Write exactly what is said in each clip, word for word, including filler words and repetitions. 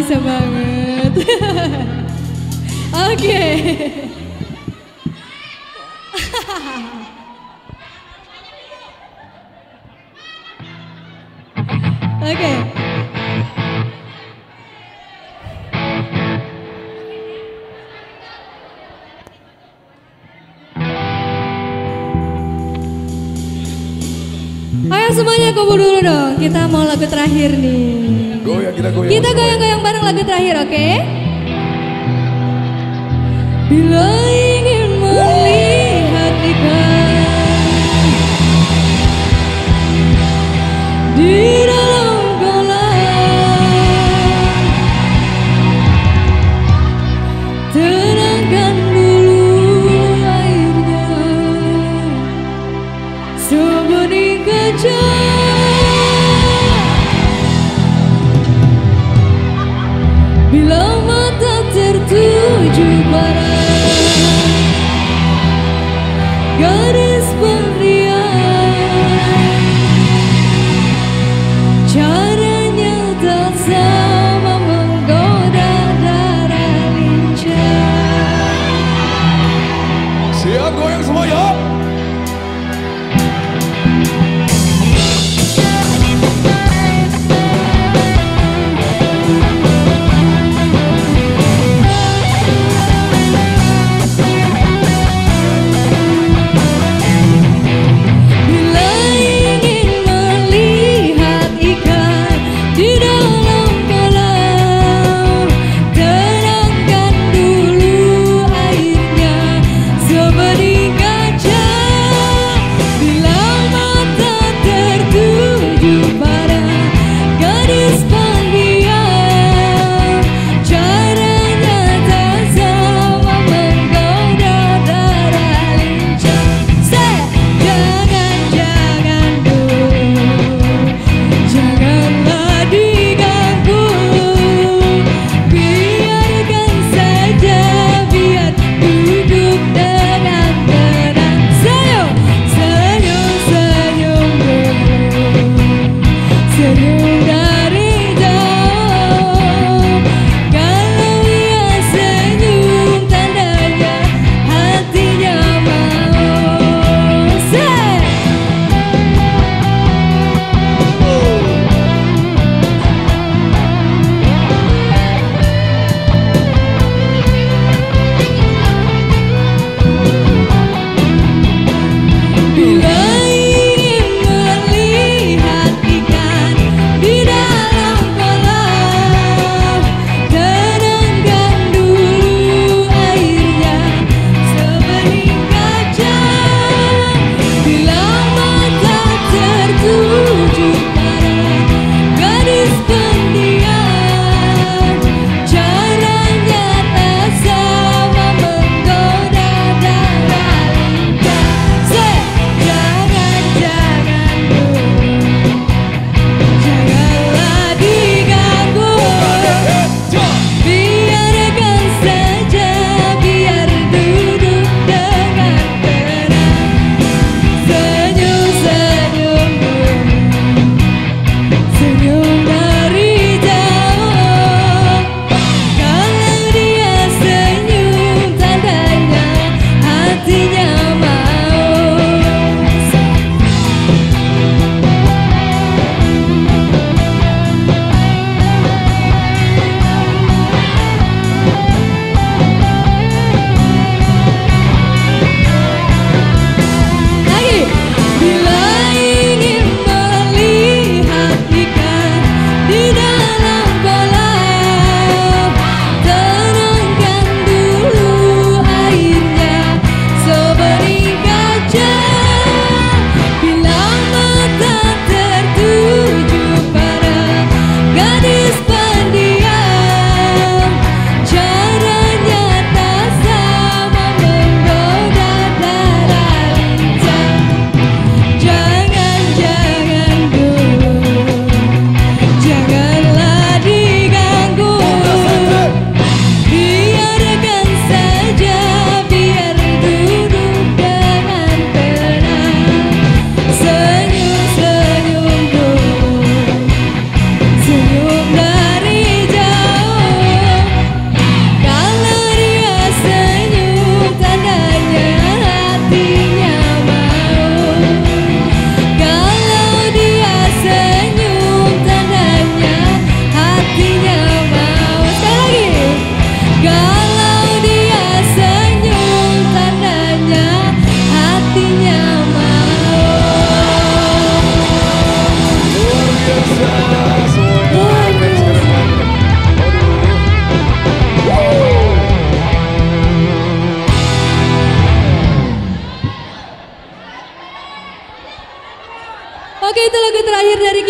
bisa banget. Oke. Oke. Ayo semuanya kumpul dulu dong. Kita mau lagu terakhir nih. Goyang, kita goyang. Kita goyang-goyang bareng lagu terakhir, oke? Okay? Bila ingin melihat ikan di dalam kolam, tenangkan dulu airnya sebening kaca. Bila mata tertuju pada garis pendiam, caranya tak sama menggoda darah lincah. Siap goyang semuanya.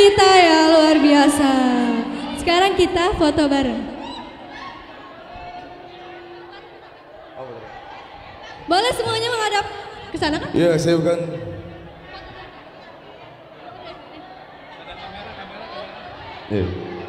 kita ya, luar biasa. Sekarang kita foto bareng. Boleh semuanya menghadap ke sana kan? Iya, saya bukan. Iya.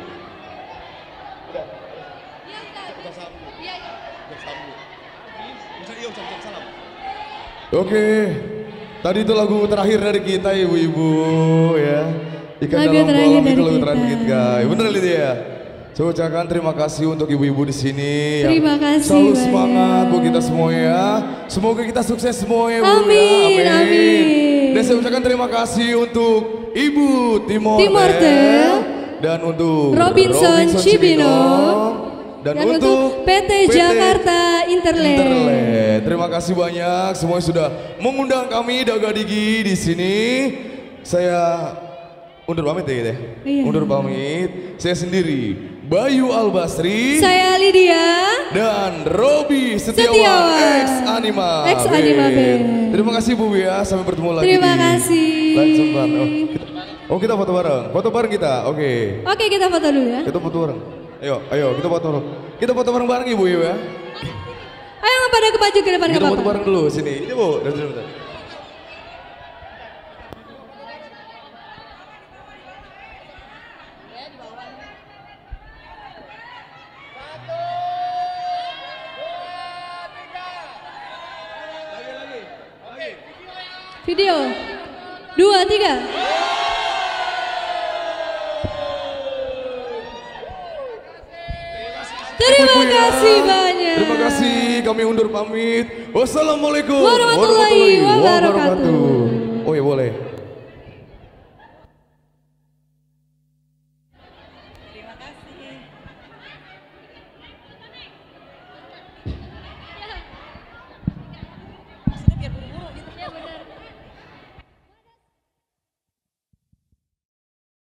Oke, tadi itu lagu terakhir dari kita ibu-ibu ya. Ikan Lagu dalam terakhir kolam dari itu lagu kita. terakhir kita. Bener itu ya. Saya ucapkan terima kasih untuk ibu-ibu di sini. Terima yang kasih selalu banyak. semangat buat kita semua ya. Semoga kita sukses semua ya Bu Amin, ya. amin. Dan saya ucapkan terima kasih untuk Ibu Timor Timortel. dan untuk Robinson Cibino. Dan, Dan untuk untuk P T Jakarta Interland. Interland. Terima kasih banyak semua sudah mengundang kami Daga Digi di sini. Saya undur pamit ya, gitu ya. Iya. Undur pamit. Saya sendiri Bayu Albasri. Saya Lydia. Dan Robi Setiawan, Setiawan. ex Anima. Ex Anima Band. Terima kasih Bu ya, sampai bertemu lagi. Terima di kasih. lain kesempatan. Oh, kita, oh kita foto bareng, foto bareng kita, oke. Oke, kita foto dulu ya. Kita foto bareng. Ayo, ayo kita foto bareng. Kita foto bareng bareng Ibu ya. Ayo pada ke maju ke depan Kita nggak foto apa-apa. bareng dulu sini. Ini Bu, dari sini bentar. Video. Dua, tiga. Terima Bu, ya. kasih banyak. Terima kasih, kami undur pamit. Wassalamualaikum Warahmatullahi wabarakatuh. Oh ya boleh.